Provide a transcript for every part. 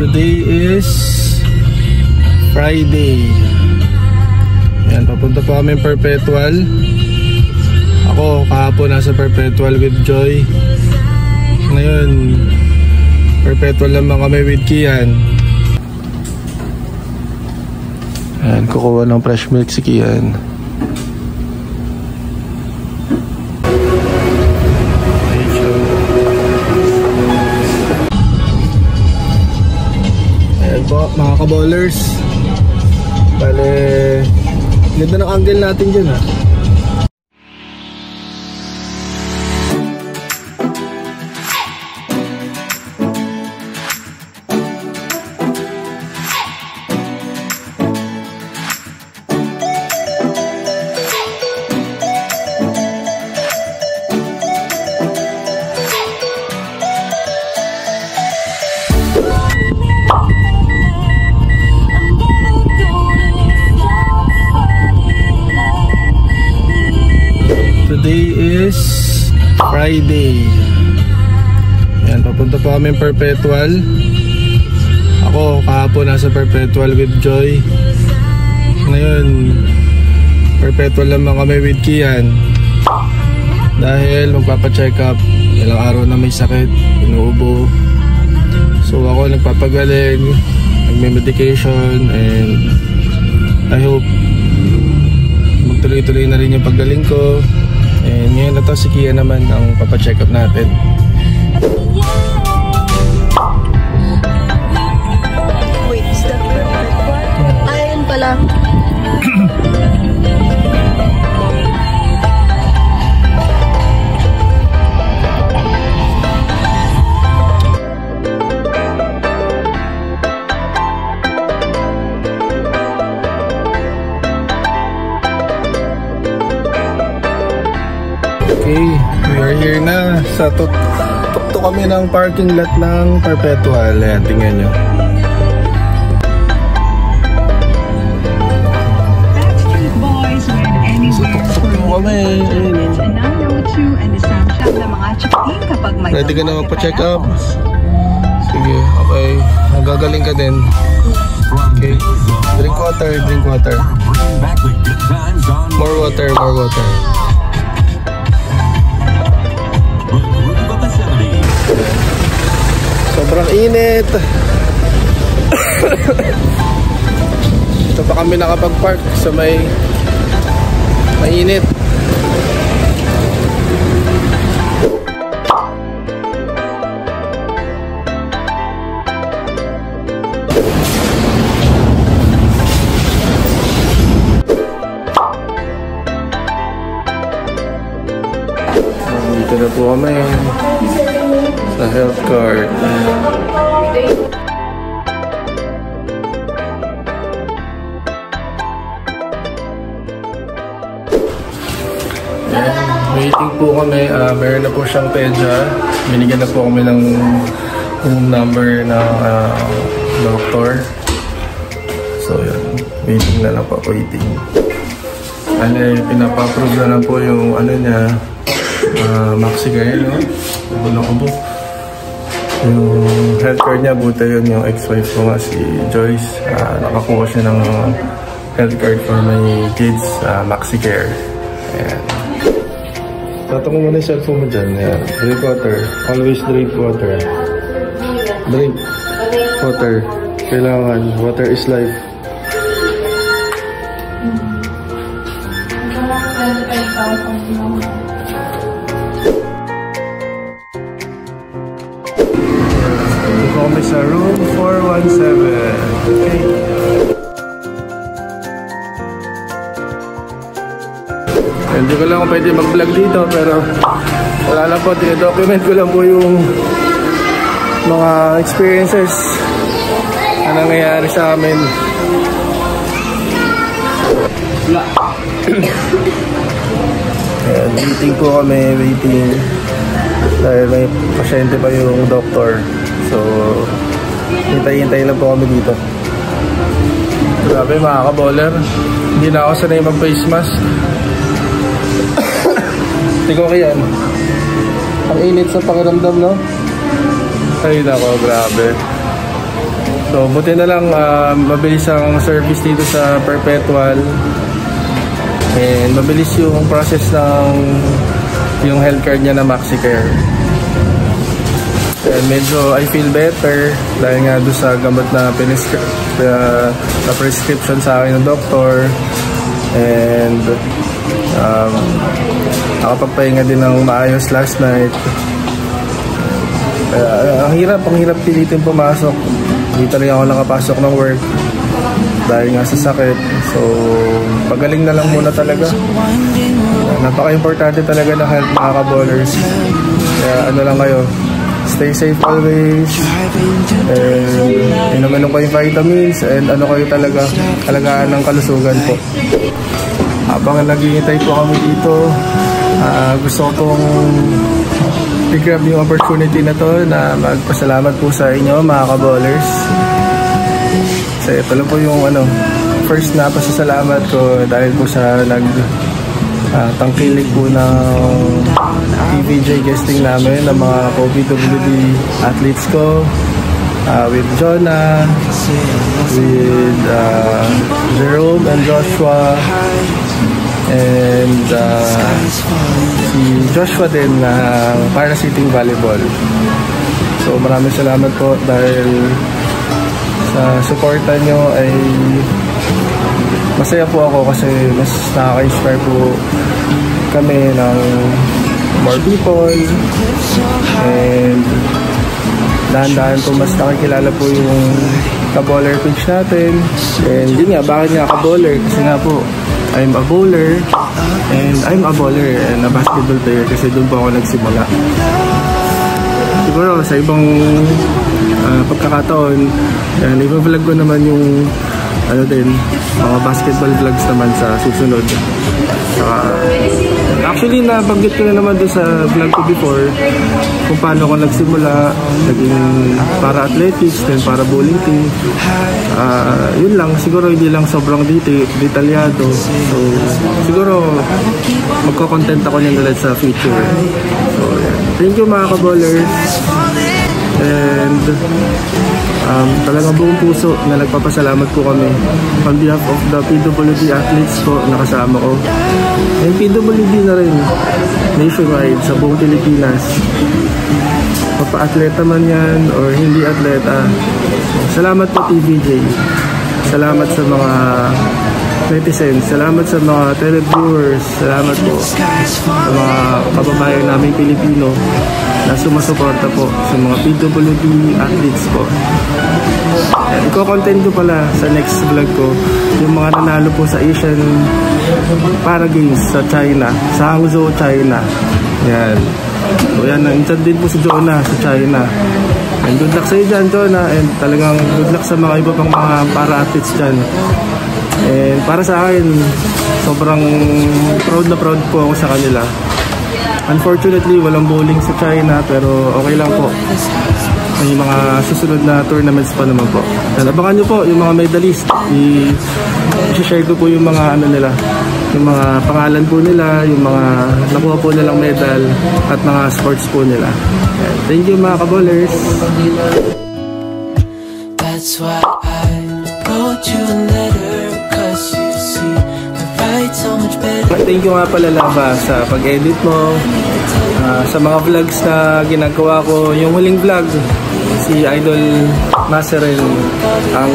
Today is Friday. Ayan, papunta po kami Perpetual. Ako kahapon nasa Perpetual with Joy. Ngayon Perpetual naman kami with Kian. Ayan, kukuha ng fresh milk si Kian. Ayan po mga kaballers. Bale, ganda ng angle natin dyan ha. Today is Friday. Ayan, papunta po kami Perpetual. Ako kahapon nasa Perpetual with Joy. Ngayon Perpetual naman kami with Kian. Dahil magpapacheck up. Ilang araw na may sakit, inuubo. So ako nagpapagaling, nagme-medication, and I hope magtuloy-tuloy na rin yung paggaling ko. And ngayon na to si Kia naman ang papacheck up natin. Wait, is that Perpetual? Ayun pala. Okay, we are here na sa tukto kami ng parking lot ng Perpetual. Ayan, tingnan nyo. Backstreet Boys went anywhere for kami. and now know you and the Snapchat na mga chikiting kapag may Ready ka na magpa-check up? Sige, okay. Nagagaling ka din. Okay. Drink water, drink water. More water, more water. Sobrang init. Ito pa kami nakapag-park sa may mainit. Dito na po kami sa health card. Waiting po kami. Meron na po siyang pedya. Binigyan na po kami ng home number ng doctor. So yun, waiting na lang po, waiting. Pinapa-approve na lang po yung ano niya, MaxiCare, no? Ubo. Yung health card niya, buta yun yung ex-wife ko nga si Joyce. Nakakuha siya ng health card for my kids, MaxiCare. Ayan. Tatong mo na yung cellphone mo dyan. Ayan. Drink water. Always drink water. Drink water. Kailangan. Water is life. Kami sa room 417. Okay. Hindi ko lang kung pwede mag-vlog dito, pero wala lang po, document ko lang po yung mga experiences na nangyayari sa amin. Ayan, waiting po kami, waiting. Dahil may pasyente pa yung doktor. So, hintay-hintay lang po kami dito. Grabe mga kaboller, hindi na ako sanay mag-face mask. Tingko ko yan. Ang init sa pakiramdam, no? Ay nako, grabe. So, buti na lang mabilis ang service dito sa Perpetual. And mabilis yung process ng yung health card niya na MaxiCare. And medyo I feel better dahil nga doon sa gamot na prescription sa akin ng doktor. And nakapagpahinga din ng maayos last night. Ang hirap pilitin pumasok. Dito rin ako nakapasok ng work dahil nga sa sakit. So pagaling na lang muna talaga. Napaka-importante talaga ng health, mga ka-ballers. Kaya ano lang kayo, stay safe always. And inom-inom kayo vitamins. And ano kayo talaga, alagaan ng kalusugan po. Habang naghihintay po kami dito, gusto ko pong i-grab yung opportunity na to na magpasalamat po sa inyo, mga ka-ballers. Kasi ito lang po yung first na pasasalamat ko dahil po sa tangkilik po ng TVJ guesting namin ng mga PWD athletes ko, with Jonah, with Jerome and Joshua, and si Joshua din ng Parasitting Volleyball. So maraming salamat po dahil sa suporta nyo ay masaya po ako kasi mas nakaka-inspire po kami ng more people, and dahan-dahan po mas nakikilala po yung ka-baller page natin. And yun nga, bakit nga ka-baller? Kasi nga po, I'm a bowler and I'm a baller and a basketball player kasi doon po ako nagsimula. Siguro sa ibang pagkakataon, i-vlog ko naman yung mga basketball vlogs naman sa susunod. Actually, nabanggit ko na naman doon sa vlog ko before kung paano ako nagsimula, naging para athletics, then para bowling team. Yun lang, siguro hindi lang sobrang detalyado. So, siguro magko-content ako niyan ulit sa future. So, yeah. Thank you, mga ka-ballers. And talagang buong puso na nagpapasalamat po kami on behalf of the PWD athletes po na kasama ko. And PWD na rin nationwide sa buong Pilipinas. Mapa-atleta man yan or hindi atleta. Salamat po TVJ. Salamat sa mga netizens. Salamat sa mga televiewers. Salamat po sa mga kababayan namin Pilipino na sumasuporta po sa mga PWD athletes po. Iko-content ko pala sa next vlog ko yung mga nanalo po sa Asian Para Games sa China, sa Hangzhou, China. Yan. So yan, nandiyan din po si Jonah sa China. And good luck sa iyo dyan, Jonah. And talagang good luck sa mga iba pang mga para-athletes dyan. And para sa akin, sobrang proud na proud po ako sa kanila. Unfortunately, walang bowling sa China, pero okay lang po. May mga susunod na tournaments pa naman po. And abangan nyo po yung mga medalist. I-share ko po yung mga nila, yung mga pangalan po nila, yung mga nakuha po nilang medal at mga sports po nila. And thank you, mga ka-ballers. That's why I wrote you a letter, 'cause you see I write so much better. Thank you nga pala, Lava, sa pag-edit mo, sa mga vlogs na ginagawa ko. Yung huling vlog, si Idol Maserel ang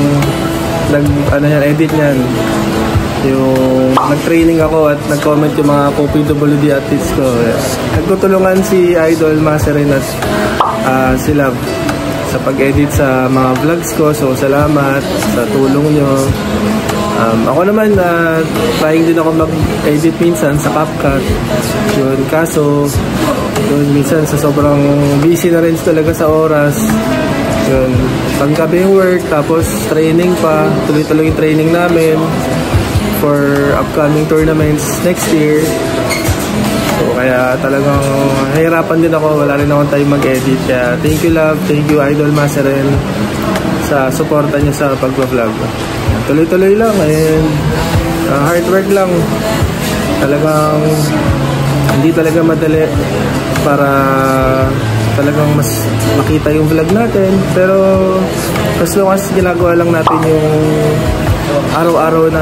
edit niyan. Yung nag-training ako at nag-comment yung mga PWD athletes ko. Nagtutulungan si Idol Maserel at si Love sa pag-edit sa mga vlogs ko. So salamat sa tulong nyo. Ako naman, trying din ako mag-edit minsan sa CapCut. Yun, kaso yun, minsan sa sobrang busy na rin talaga sa oras. Yun, panggabi yung work, tapos training pa, tuloy-tuloy yung training namin for upcoming tournaments next year. So kaya talagang nahihirapan din ako, wala rin akong time mag-edit. Kaya thank you, Love, thank you Idol Maserel sa suporta niya sa pag-vlog. Tuloy-tuloy lang and hard work lang. Talagang hindi talaga madali para talagang mas makita yung vlog natin. Pero as long as ginagawa lang natin yung araw-araw na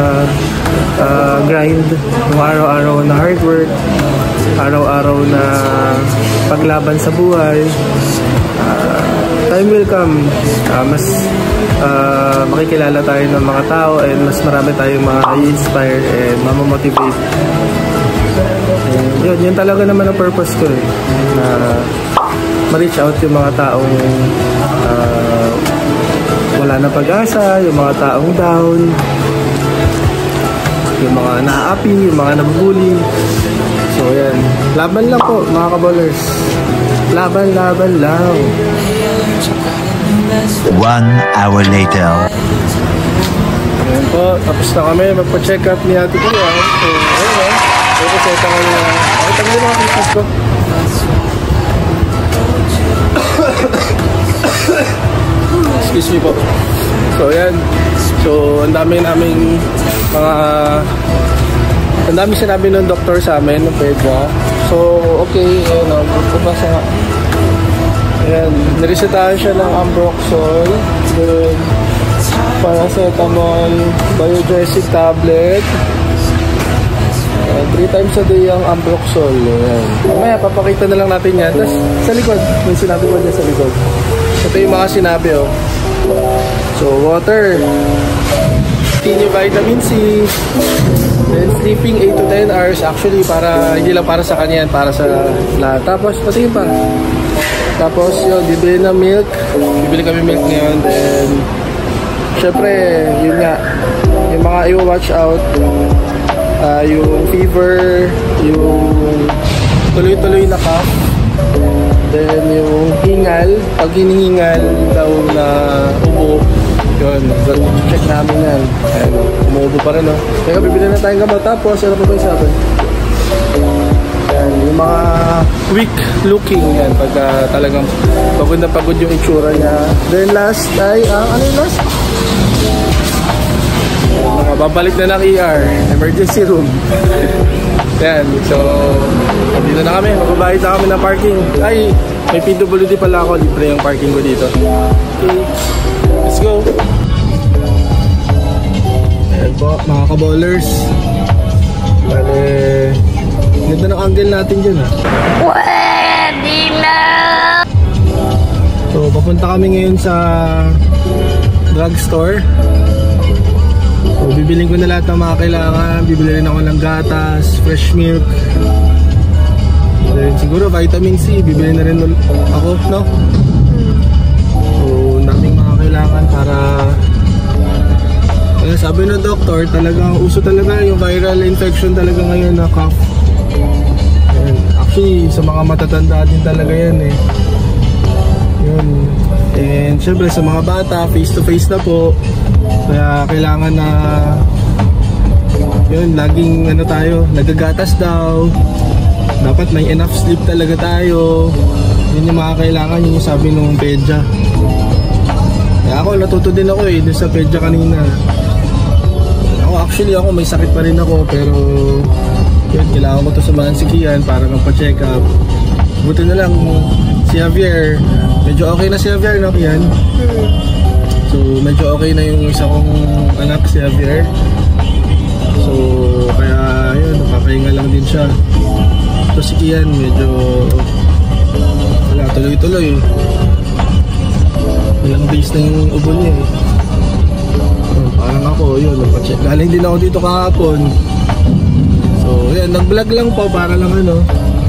grind, yung araw-araw na hard work, araw-araw na paglaban sa buhay, time will come, mas makikilala tayo ng mga tao and mas marami tayong ma-inspire and mamamotivate. Yun talaga naman ang purpose ko eh, na ma-reach out yung mga taong wala na pag-asa, yung mga taong down, yung mga na-happy, yung mga nabubuli. So yan, laban lang po mga kaballers, laban lang. 1 hour later. Ayan po, tapos na kami magpa-check up ni Ate Kuya. So ayun kasi tangal na tangal mga Christmas ko. Excuse me po. So yan, so ang dami sinabi ng doktor sa amin ng pedya. So okay, bubasa nga. Ayan, niresetahan siya ng Ambroxol, then paracetamol, Biogesic tablet, 3 times a day ang Ambroxol. Ayan. Mamaya papakita na lang natin yan. Tapos sa likod, may sinabi ko dyan sa likod. Ito yung mga sinabi oh. So water, continue vitamin C, then sleeping 8 to 10 hours. Actually para hindi lang para sa kanya yan, para sa lahat. Tapos pati pa. Tapos yun, bibili ng milk. Bibili kami milk ngayon. Then syempre, yun nga, yung mga i-watch out, yung fever, yung tuloy-tuloy na cough, then yung hingal, pag hinihingal daw na ubo, yun, check namin yan. Ayan, umuubo pa rin, no? Kaya bibili na tayong gamot. Tapos, ano pa ba yung sabi? Yan, yung mga weak looking yan, pagka talagang pagod na pagod yung itsura niya. Then last ay, ano yung last? Babalik na ng ER, emergency room. Yan, so dito na kami, magbabayad na kami ng parking. Ay, may PWD pala ako, libre yung parking ko dito. Okay, let's go. Ayan po, mga kaballers. Bale, ganda ng angle natin dyan ha. Pwede na! So, papunta kami ngayon sa drugstore. So, bibiling ko na lahat ng mga kailangan. Bibili rin ako ng gatas, fresh milk. Then, siguro vitamin C, bibili na rin ako, no? So, daming mga kailangan para... sabi ng doktor, talagang uso talaga yung viral infection talaga ngayon na cough. And actually, sa mga matatanda din talaga yan eh. Yun. And syempre sa mga bata, face to face na po. Kaya kailangan na yun, laging ano tayo, nagagatas daw. Dapat may enough sleep talaga tayo. Yun yung mga kailangan, yun yung sabi nung pedya. Kaya ako, natuto din ako eh, dun sa pedya kanina. Actually ako may sakit pa rin ako, pero yun, kailangan ko to sa Mansikian para magpa-check up. Buti na lang si Javier, medyo okay na si Javier, no? Yan. So medyo okay na yung isa kong anak, si Javier. So kaya yun, napapahinga lang din siya. So si Kian medyo wala, tuloy-tuloy. Ilang days na yung ubo niya eh. Parang ako, yun, napacheck. Galing din ako dito kahapon. So, yan, nag-vlog lang po para lang ano,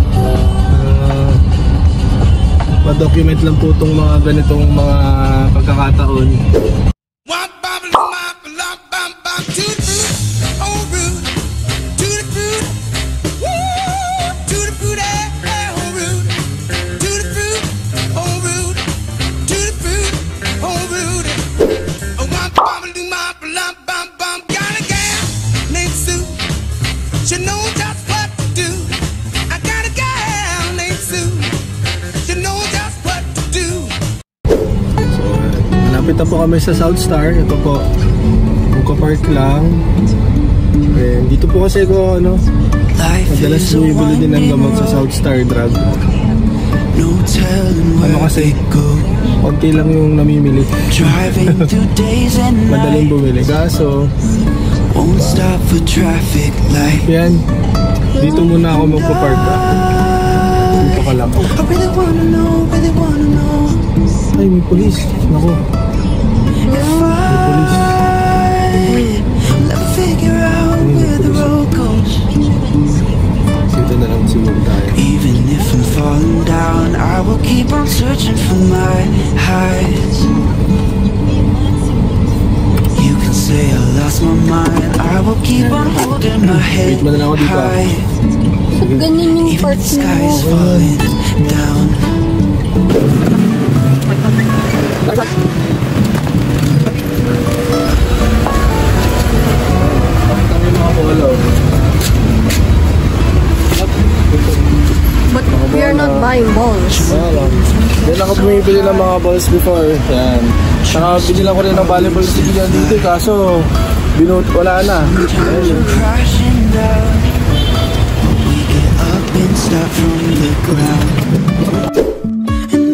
ma-document lang po itong mga ganitong mga pagkakataon. Napita po kami sa South Star. Ito po, Park lang. And dito po kasi ko ano, madalas bumibili din ng gamot sa South Star Drug. no telling Ano where kasi, it goes. konti lang yung namimili. Driving through days and Madaling nights, bumili. Kaso, won't stop for traffic light. yan. Dito muna ako magpapark. Dito ka lang. I really wanna know, really wanna know Ay, may polis. Naku. if I'll ever figure out where the road goes. Dito na lang siguro tayo. Even if I'm falling down, I will keep on searching for my highs. You can say I lost my mind, I will keep on holding my head Wait mo na lang ako dito. high. Ganyan yung Even part the sky is falling down. Tangin mga polo. But we are not buying balls. Wala. Yan ako bumibili ng mga balls before. Yan. Saka binilang ko rin ng volleyball stick dito. Kaso, wala na. Ayun. Crashing down, we get up and start from the ground. And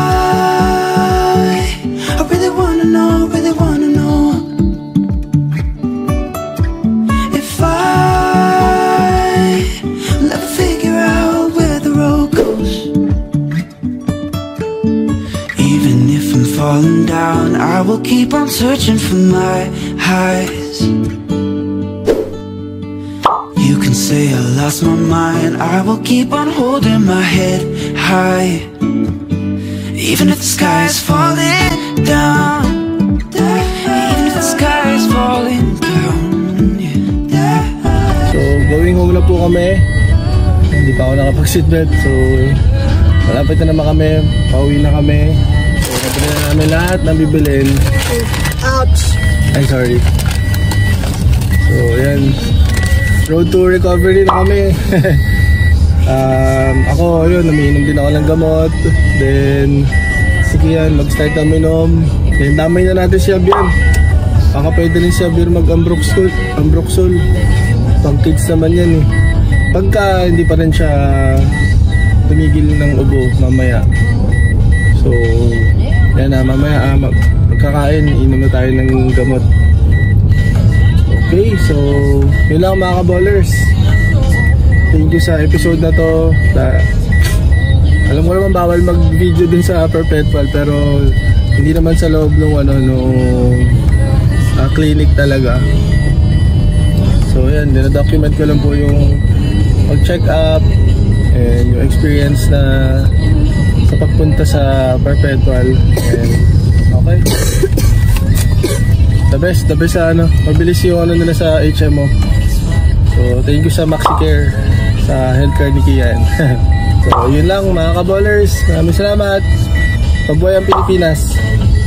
I really wanna know, really wanna know if I'll ever figure out where the road goes. Even if I'm falling down, I will keep on searching for my highs. You can say I lost my mind, I will keep on holding my head high. Even if the sky is falling down, even if the sky is falling down, yeah. So, going home na po kami. Hindi pa ako nakapag-seatbelt. So, malapit na naman kami. Pauwi na kami. So, nabili na namin lahat ng bibilin. Ouch! Ay, sorry. So, yan. Road to recovery na kami. Ako, yun, umiinom din ako ng gamot. Then, sige yan, mag-start kami inom. Then, damay na natin si Javier. Baka pwede rin si Javier mag-ambroxol. Pang kids naman yan eh. Pagka hindi pa rin siya tumigil ng ubo mamaya. So, yan na, mamaya magkakain, inom na tayo ng gamot. Okay, so yun lang mga ka-ballers. Thank you sa episode na to. Alam ko naman bawal mag-video din sa Perpetual, pero hindi naman sa loob ng clinic talaga. So yan, dina-document ko lang po yung pag-check up and yung experience na sa pagpunta sa Perpetual. And okay. The best sa mabilis yung nila sa HMO. So thank you sa MaxiCare, sa healthcare ni Kian. So yun lang mga ka-ballers, maraming salamat. Pabuhay ang Pilipinas.